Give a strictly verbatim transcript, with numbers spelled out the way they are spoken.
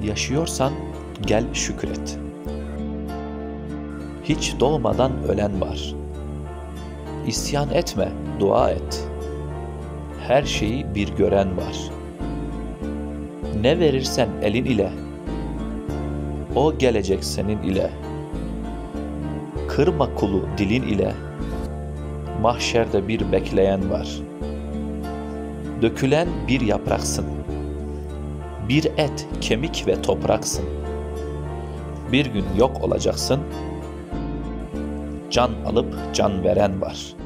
Yaşıyorsan gel şükret. Hiç doğmadan ölen var. İsyan etme, dua et. Her şeyi bir gören var. Ne verirsen elin ile, o gelecek senin ile. Kırma kulu dilin ile, mahşerde bir bekleyen var. Dökülen bir yapraksın, bir et, kemik ve topraksın. Bir gün yok olacaksın, can alıp can veren var.